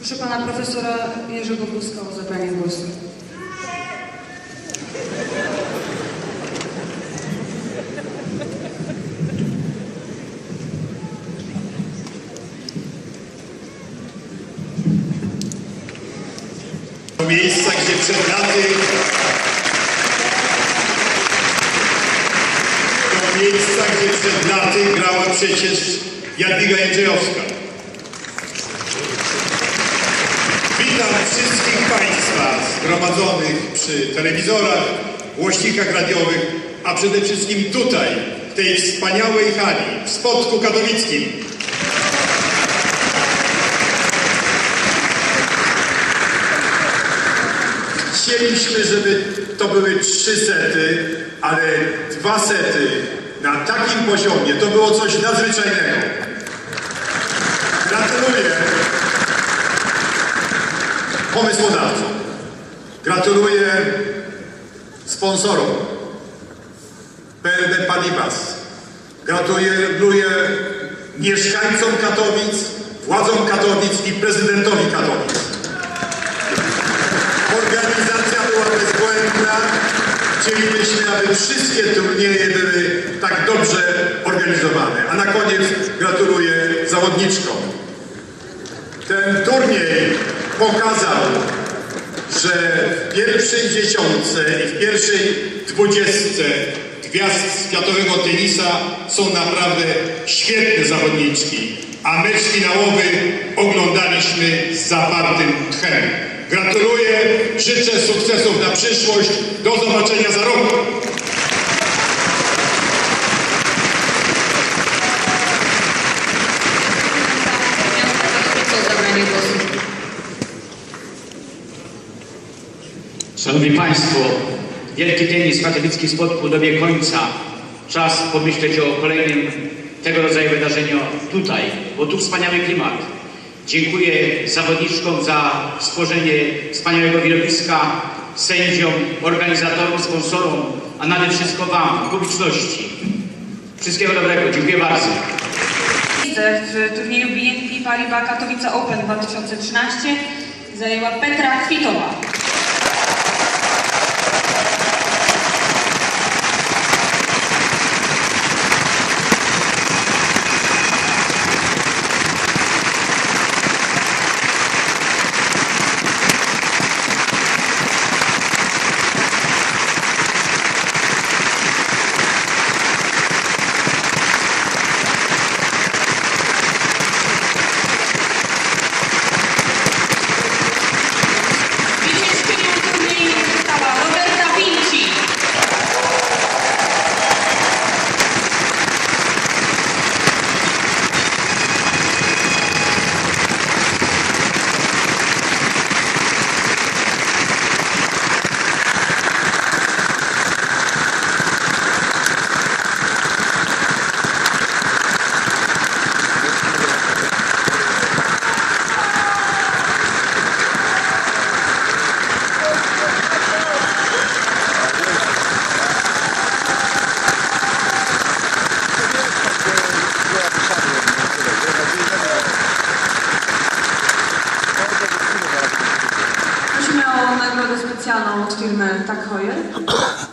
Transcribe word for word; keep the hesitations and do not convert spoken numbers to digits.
Proszę pana profesora Jerzego Buzka o zabranie głosu. Do miejsca, gdzie przed laty do miejsca, gdzie przed laty grała przecież Jadwiga Jędrzejowska. Witam wszystkich Państwa zgromadzonych przy telewizorach, głośnikach radiowych, a przede wszystkim tutaj, w tej wspaniałej hali, w Spodku Katowickim. Chcieliśmy, żeby to były trzy sety, ale dwa sety na takim poziomie to było coś nadzwyczajnego. Gratuluję pomysłodawcom, gratuluję sponsorom P L D Paribas, gratuluję mieszkańcom Katowic, władzom Katowic i prezydentowi Katowic. Organizacja była bezbłędna. Chcielibyśmy, aby wszystkie turnieje były tak dobrze organizowane. A na koniec gratuluję zawodniczkom. Ten turniej pokazał, że w pierwszej dziesiątce i w pierwszej dwudziestce gwiazd światowego tenisa są naprawdę świetne zawodniczki. A mecz finałowy oglądaliśmy z zapartym tchem. Gratuluję, życzę sukcesów na przyszłość. Do zobaczenia za rok. Szanowni Państwo, wielki tenis w katowickim Spodku dobiegł końca. Czas pomyśleć o kolejnym tego rodzaju wydarzeniu tutaj, bo tu wspaniały klimat. Dziękuję zawodniczkom za stworzenie wspaniałego widowiska, sędziom, organizatorom, sponsorom, a nade wszystko Wam, publiczności. Wszystkiego dobrego. Dziękuję bardzo. W turnieju B N P Paribas Katowice Open dwa tysiące trzynaście zajęła Petra Kwitowa. Specjalną od firmy Tag Heuer.